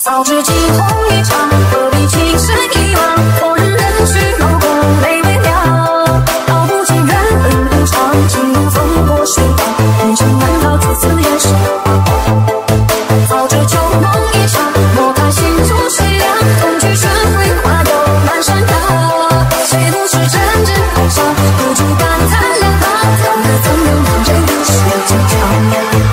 早知惊鸿一场，何必情深一往？昨日人去楼空泪微凉，道不尽缘分无常，情如风过水浪，人生难逃几次人生。早知旧梦一场，莫看心如水凉，同去春晖花又满山岗。谁不是真挚哀伤，不住感叹两行，往日怎能让人如是坚强。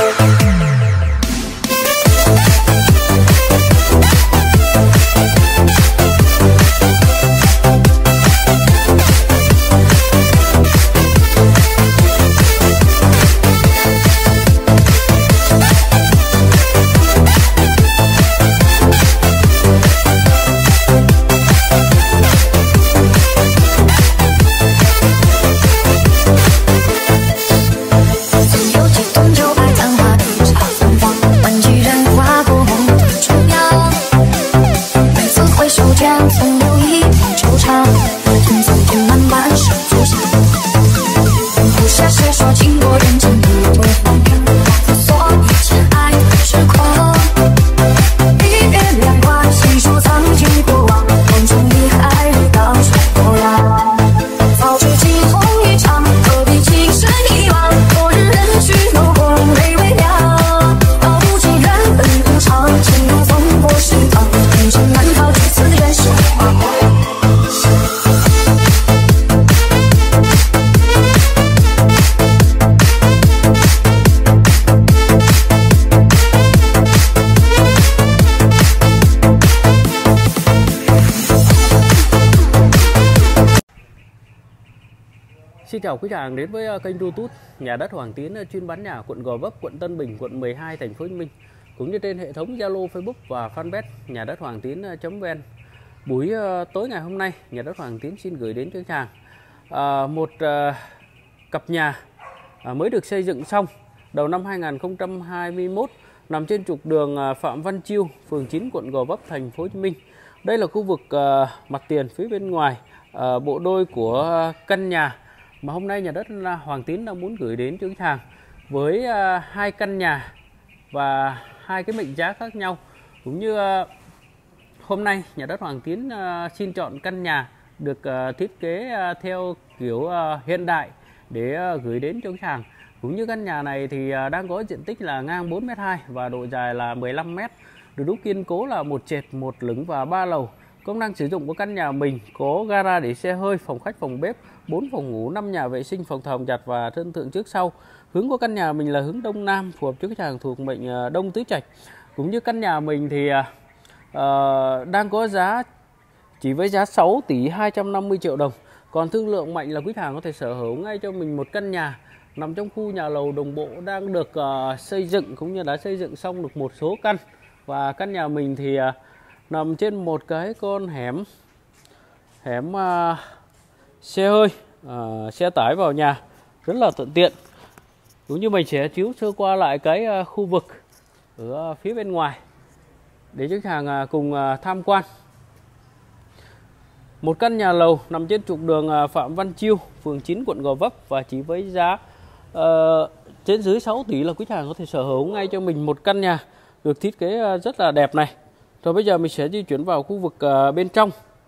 Xin chào quý khách hàng đến với kênh YouTube Nhà đất Hoàng Tiến, chuyên bán nhà quận Gò Vấp, quận Tân Bình, quận 12, thành phố Hồ Chí Minh, cũng như trên hệ thống Zalo, Facebook và Fanpage Nhà đất Hoàng Tiến.vn. Buổi tối ngày hôm nay, Nhà đất Hoàng Tiến xin gửi đến cho khách hàng một cặp nhà mới được xây dựng xong đầu năm 2021, nằm trên trục đường Phạm Văn Chiêu, phường 9, quận Gò Vấp, thành phố Hồ Chí Minh. Đây là khu vực mặt tiền phía bên ngoài bộ đôi của căn nhà mà hôm nay Nhà đất Hoàng Tiến đang muốn gửi đến cho khách hàng, với hai căn nhà và hai cái mệnh giá khác nhau. Cũng như hôm nay Nhà đất Hoàng Tiến xin chọn căn nhà được thiết kế theo kiểu hiện đại để gửi đến cho khách hàng. Cũng như căn nhà này thì đang có diện tích là ngang 4m2 và độ dài là 15m, được đúc kiên cố là một trệt, một lửng và 3 lầu. Công năng sử dụng của căn nhà mình có gara để xe hơi, phòng khách, phòng bếp, 4 phòng ngủ, 5 nhà vệ sinh, phòng thờ giặt và sân thượng trước sau. Hướng của căn nhà mình là hướng đông nam, phù hợp cho khách hàng thuộc mệnh Đông Tứ Trạch. Cũng như căn nhà mình thì đang có giá chỉ với giá 6 tỷ 250 triệu đồng. Còn thương lượng mạnh là quý khách hàng có thể sở hữu ngay cho mình một căn nhà nằm trong khu nhà lầu đồng bộ đang được xây dựng, cũng như đã xây dựng xong được một số căn. Và căn nhà mình thì nằm trên một cái con hẻm xe hơi, xe tải vào nhà rất là thuận tiện. Cũng như mình sẽ chiếu sơ qua lại cái khu vực ở phía bên ngoài để khách hàng cùng tham quan. Một căn nhà lầu nằm trên trục đường Phạm Văn Chiêu, phường 9, quận Gò Vấp, và chỉ với giá trên dưới 6 tỷ là quý khách hàng có thể sở hữu ngay cho mình một căn nhà được thiết kế rất là đẹp này. Rồi bây giờ mình sẽ di chuyển vào khu vực bên trong.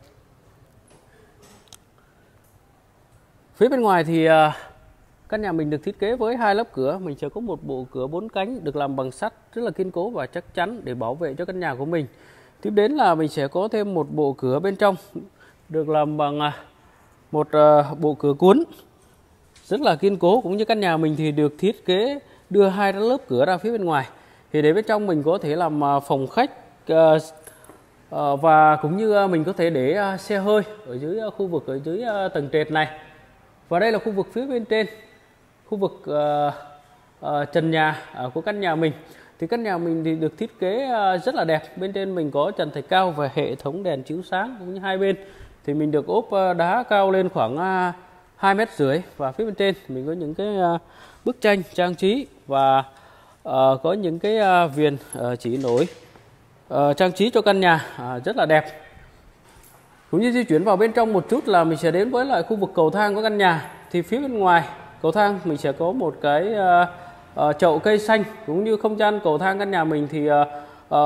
Phía bên ngoài thì căn nhà mình được thiết kế với hai lớp cửa. Mình sẽ có một bộ cửa 4 cánh được làm bằng sắt rất là kiên cố và chắc chắn để bảo vệ cho căn nhà của mình. Tiếp đến là mình sẽ có thêm một bộ cửa bên trong được làm bằng một bộ cửa cuốn rất là kiên cố. Cũng như căn nhà mình thì được thiết kế đưa hai lớp cửa ra phía bên ngoài. Thì để bên trong mình có thể làm phòng khách, và cũng như mình có thể để xe hơi ở dưới khu vực ở dưới tầng trệt này. Và đây là khu vực phía bên trên, khu vực trần nhà của căn nhà mình. Thì căn nhà mình thì được thiết kế rất là đẹp. Bên trên mình có trần thạch cao và hệ thống đèn chiếu sáng. Cũng như hai bên thì mình được ốp đá cao lên khoảng 2,5 m. Và phía bên trên mình có những cái bức tranh trang trí và có những cái viền chỉ nổi trang trí cho căn nhà rất là đẹp. Cũng như di chuyển vào bên trong một chút là mình sẽ đến với lại khu vực cầu thang của căn nhà. Thì phía bên ngoài cầu thang mình sẽ có một cái chậu cây xanh. Cũng như không gian cầu thang căn nhà mình thì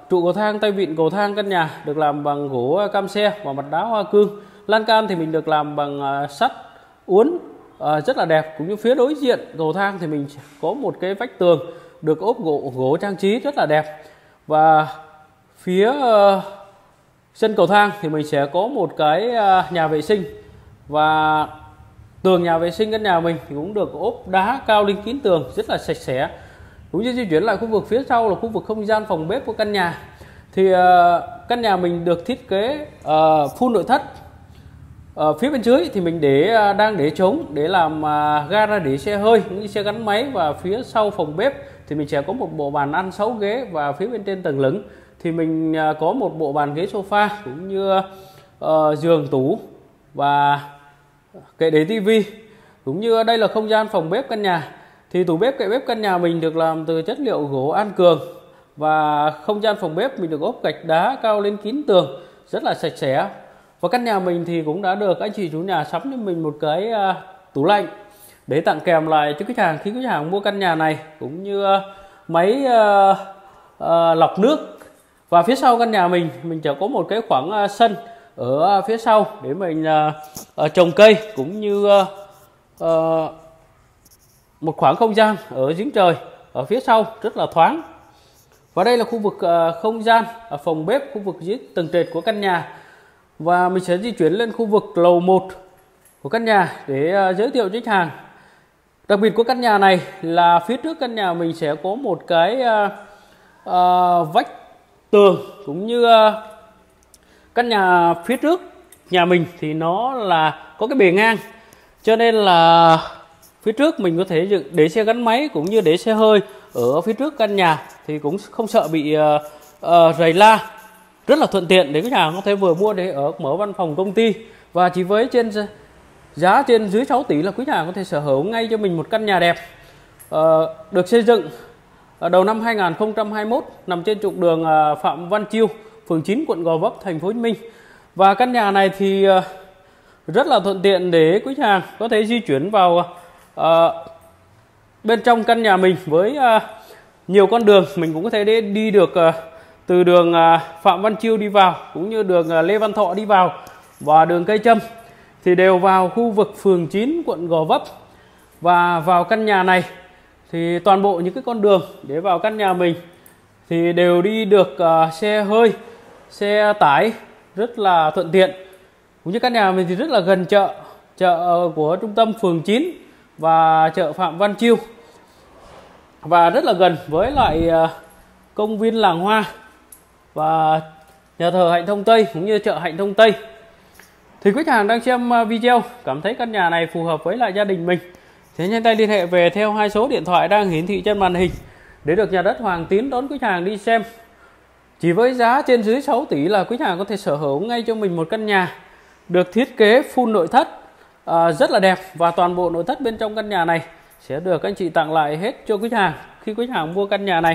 Trụ cầu thang, tay vịn cầu thang căn nhà được làm bằng gỗ cam xe và mặt đá hoa cương. Lan can thì mình được làm bằng sắt uốn rất là đẹp. Cũng như phía đối diện cầu thang thì mình có một cái vách tường được ốp gỗ trang trí rất là đẹp. Và phía sân cầu thang thì mình sẽ có một cái nhà vệ sinh, và tường nhà vệ sinh căn nhà mình thì cũng được ốp đá cao lên kín tường rất là sạch sẽ. Cũng như di chuyển lại khu vực phía sau là khu vực không gian phòng bếp của căn nhà. Thì căn nhà mình được thiết kế full nội thất. Phía bên dưới thì mình đang để trống để làm gara để xe hơi cũng như xe gắn máy, và phía sau phòng bếp thì mình sẽ có một bộ bàn ăn 6 ghế, và phía bên trên tầng lửng thì mình có một bộ bàn ghế sofa cũng như giường tủ và kệ để tivi. Cũng như đây là không gian phòng bếp căn nhà. Thì tủ bếp, kệ bếp căn nhà mình được làm từ chất liệu gỗ An Cường, và không gian phòng bếp mình được ốp gạch đá cao lên kín tường rất là sạch sẽ. Và căn nhà mình thì cũng đã được anh chị chủ nhà sắm cho mình một cái tủ lạnh để tặng kèm lại cho khách hàng khi khách hàng mua căn nhà này, cũng như máy lọc nước. Và phía sau căn nhà mình sẽ có một cái khoảng sân ở phía sau để mình trồng cây, cũng như một khoảng không gian ở giếng trời ở phía sau rất là thoáng. Và đây là khu vực không gian phòng bếp, khu vực dưới tầng trệt của căn nhà. Và mình sẽ di chuyển lên khu vực lầu 1 của căn nhà để giới thiệu cho khách hàng. Đặc biệt của căn nhà này là phía trước căn nhà mình sẽ có một cái vách tường, cũng như căn nhà phía trước nhà mình thì nó là có cái bề ngang, cho nên là phía trước mình có thể dựng để xe gắn máy cũng như để xe hơi ở phía trước căn nhà, thì cũng không sợ bị rầy la, rất là thuận tiện để khách hàng có thể vừa mua để ở mở văn phòng công ty. Và chỉ với giá trên dưới 6 tỷ là khách hàng có thể sở hữu ngay cho mình một căn nhà đẹp, được xây dựng đầu năm 2021, nằm trên trục đường Phạm Văn Chiêu, phường 9, quận Gò Vấp, thành phố Hồ Chí Minh. Và căn nhà này thì rất là thuận tiện để khách hàng có thể di chuyển vào bên trong căn nhà mình với nhiều con đường. Mình cũng có thể đi được từ đường Phạm Văn Chiêu đi vào, cũng như đường Lê Văn Thọ đi vào, và đường Cây Trâm thì đều vào khu vực phường 9, quận Gò Vấp. Và vào căn nhà này thì toàn bộ những cái con đường để vào căn nhà mình thì đều đi được xe hơi, xe tải rất là thuận tiện. Cũng như căn nhà mình thì rất là gần chợ của trung tâm phường 9 và chợ Phạm Văn Chiêu, và rất là gần với lại công viên Làng Hoa và nhà thờ Hạnh Thông Tây cũng như chợ Hạnh Thông Tây. Thì khách hàng đang xem video cảm thấy căn nhà này phù hợp với lại gia đình mình thì nhanh tay liên hệ về theo 2 số điện thoại đang hiển thị trên màn hình để được Nhà đất Hoàng Tín đón khách hàng đi xem. Chỉ với giá trên dưới 6 tỷ là khách hàng có thể sở hữu ngay cho mình một căn nhà được thiết kế full nội thất rất là đẹp, và toàn bộ nội thất bên trong căn nhà này sẽ được anh chị tặng lại hết cho khách hàng khi khách hàng mua căn nhà này.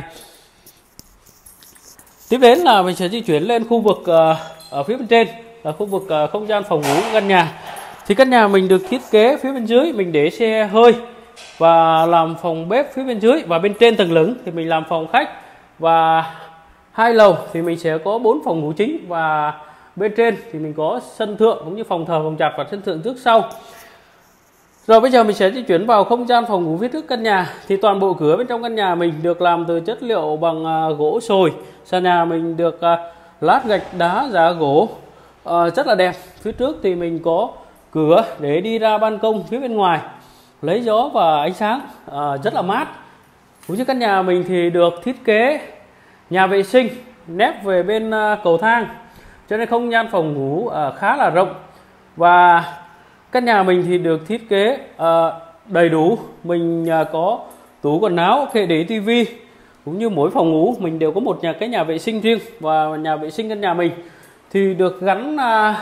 Tiếp đến là mình sẽ di chuyển lên khu vực ở phía bên trên là khu vực không gian phòng ngủ của căn nhà. Thì căn nhà mình được thiết kế phía bên dưới mình để xe hơi và làm phòng bếp phía bên dưới, và bên trên tầng lửng thì mình làm phòng khách, và 2 lầu thì mình sẽ có 4 phòng ngủ chính, và bên trên thì mình có sân thượng cũng như phòng thờ, phòng giặt và sân thượng trước sau. Rồi bây giờ mình sẽ di chuyển vào không gian phòng ngủ phía trước căn nhà. Thì toàn bộ cửa bên trong căn nhà mình được làm từ chất liệu bằng gỗ sồi. Sàn nhà mình được lát gạch đá giá gỗ rất là đẹp. Phía trước thì mình có cửa để đi ra ban công phía bên ngoài lấy gió và ánh sáng rất là mát. Cũng như căn nhà mình thì được thiết kế nhà vệ sinh nép về bên cầu thang, cho nên không gian phòng ngủ khá là rộng. Và căn nhà mình thì được thiết kế đầy đủ. Mình có tủ quần áo, kệ để tivi, cũng như mỗi phòng ngủ mình đều có một cái nhà vệ sinh riêng. Và nhà vệ sinh căn nhà mình thì được gắn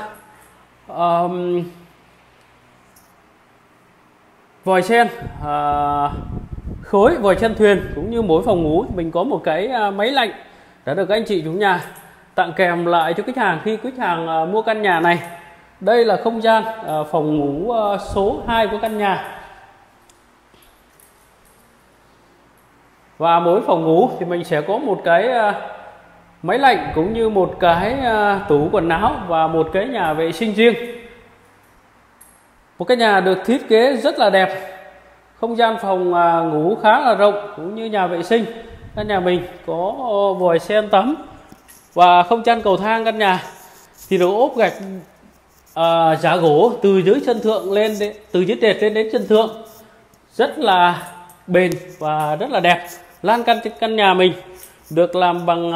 vòi sen khối, vòi sen thuyền, cũng như mỗi phòng ngủ mình có một cái máy lạnh đã được anh chị chủ nhà tặng kèm lại cho khách hàng khi khách hàng mua căn nhà này. Đây là không gian phòng ngủ số 2 của căn nhà. Và mỗi phòng ngủ thì mình sẽ có một cái máy lạnh cũng như một cái tủ quần áo và một cái nhà vệ sinh riêng. Một cái nhà được thiết kế rất là đẹp, không gian phòng ngủ khá là rộng cũng như nhà vệ sinh. Căn nhà mình có vòi sen tắm và không chăn cầu thang. Căn nhà thì được ốp gạch giá gỗ từ dưới chân thượng lên từ dưới trệt lên đến chân thượng, rất là bền và rất là đẹp. Lan can trên căn nhà mình được làm bằng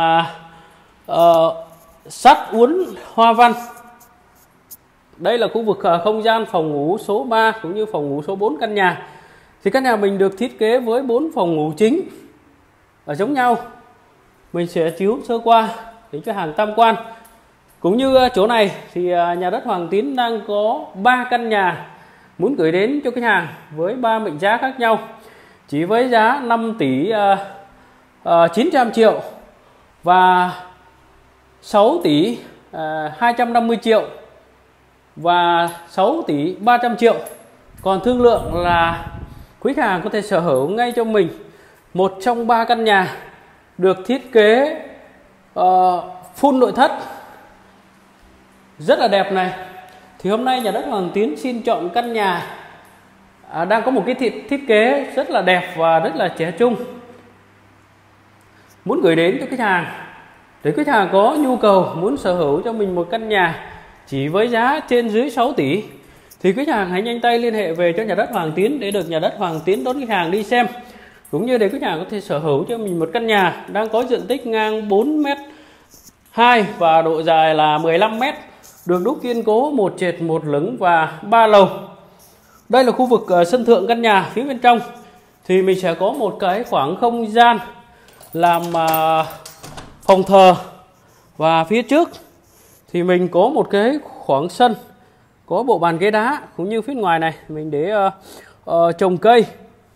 sắt uốn hoa văn. Đây là khu vực không gian phòng ngủ số 3 cũng như phòng ngủ số 4 căn nhà. Thì căn nhà mình được thiết kế với 4 phòng ngủ chính giống nhau. Mình sẽ chiếu sơ qua để cho hàng tham quan. Cũng như chỗ này thì nhà đất Hoàng Tiến đang có 3 căn nhà muốn gửi đến cho khách hàng với 3 mệnh giá khác nhau, chỉ với giá 5 tỷ 900 triệu và 6 tỷ 250 triệu và 6 tỷ 300 triệu. Còn thương lượng là quý khách hàng có thể sở hữu ngay cho mình một trong 3 căn nhà được thiết kế full nội thất rất là đẹp này. Thì hôm nay nhà đất Hoàng Tiến xin chọn căn nhà đang có một cái thiết kế rất là đẹp và rất là trẻ trung, muốn gửi đến cho khách hàng. Để khách hàng có nhu cầu muốn sở hữu cho mình một căn nhà chỉ với giá trên dưới 6 tỷ thì khách hàng hãy nhanh tay liên hệ về cho nhà đất Hoàng Tiến để được nhà đất Hoàng Tiến đón khách hàng đi xem, cũng như để khách hàng có thể sở hữu cho mình một căn nhà đang có diện tích ngang 4m2 và độ dài là 15m, được đúc kiên cố 1 trệt 1 lửng và 3 lầu. Đây là khu vực sân thượng căn nhà. Phía bên trong thì mình sẽ có một cái khoảng không gian làm phòng thờ, và phía trước thì mình có một cái khoảng sân có bộ bàn ghế đá, cũng như phía ngoài này mình để trồng cây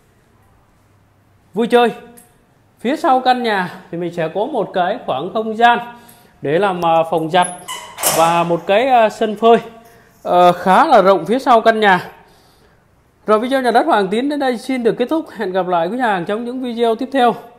vui chơi. Phía sau căn nhà thì mình sẽ có một cái khoảng không gian để làm phòng giặt và một cái sân phơi khá là rộng phía sau căn nhà. Rồi video nhà đất Hoàng Tiến đến đây xin được kết thúc. Hẹn gặp lại quý khách hàng trong những video tiếp theo.